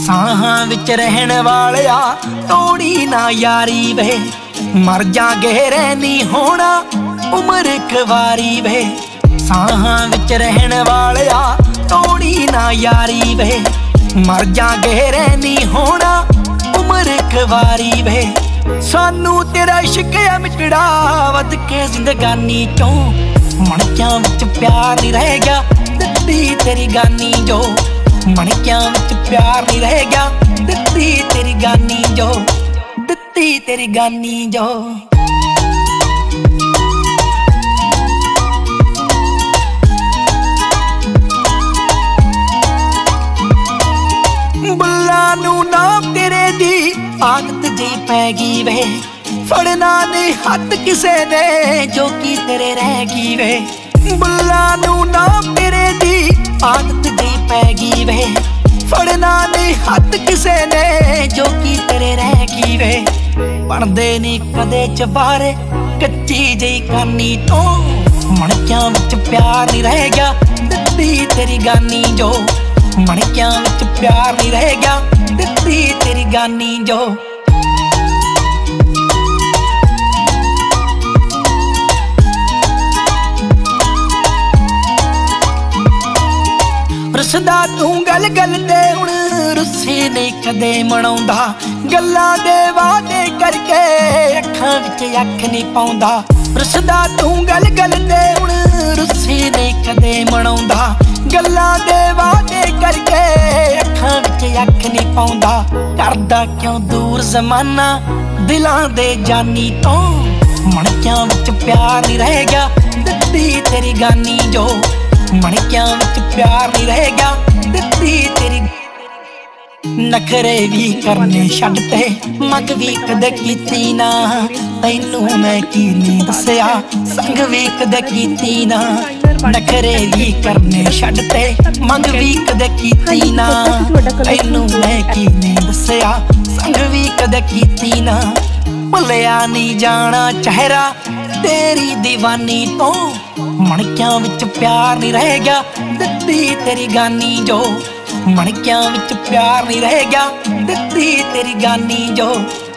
ਸਾਹਾਂ ਵਿੱਚ ਰਹਿਣ ਵਾਲਿਆ ਤੋੜੀ ਨਾ यारी वे। मर जागे रहनी होना उम्र एक वारी वे। ਸਾਹਾਂ ਵਿੱਚ ਰਹਿਣ ਵਾਲਿਆ ਤੋੜੀ ना यारी वे। मर जागे रहनी होना उम्र एक वारी वे। सानू तेरा इश्क है मिटड़ा वध के जिंदगानी चों। मणकियां विच प्यार नहीं रह गया दित्ती तेरी गानी जो। मणकियां विच प्यार नहीं रह गया दित्ती तेरी गानी जो। दित्ती तेरी गानी जो। बुल्ला नू नाम तेरे दी आदत जी पैगी वे। फड़ना नहीं हथ किसे ने जो की तेरे रहगी वे। बुल्ला नू नाम तेरे दी आदत जी पैगी वे। फड़ना नहीं हथ किसे ने जो की तेरे रहगी वे। बनदे नहीं कदे चबारे कच्ची जी कानी तो। मणकियां विच प्यार नहीं रह गया दित्ती तेरी गानी जो। मणकियां विच प्यार नहीं रह गया दित्ती तेरी गानी जो। रुसदा तू गल गल ते हुण रुस्से नहीं कदे मनाउंदा। गल्लां दे वादे करके अखां विच अख नहीं पाउंदा। रुसदा तू गल गल ते हुण रुस्से नहीं कदे मनाउंदा। गल्लां दे वादे करके अखां विच अख नहीं पाउंदा। करदा क्यों दूर जमाना दिलां दे जानी तो। मणकियां विच प्यार नहीं रह गया दित्ती तेरी गानी जो। मणकियां विच प्यार नहीं रह गया दित्ती तेरी। नखरे भी करने छड्डते मग भी कदे कीती ना। तैनू मैं की नहीं दस्सिया संग भी कदे कीती ना। नखरे भी करने छड्डते मग भी कदे कीती ना। तैनू मैं की नहीं दस्सिया संग भी कदे कीती ना। भुलिया नहीं जाना चेहरा तेरी दीवानी तो। मणकियां विच प्यार नहीं रह गया दित्ती तेरी गानी जो। मणकियां विच प्यार नहीं रह गया दित्ती तेरी गानी जो।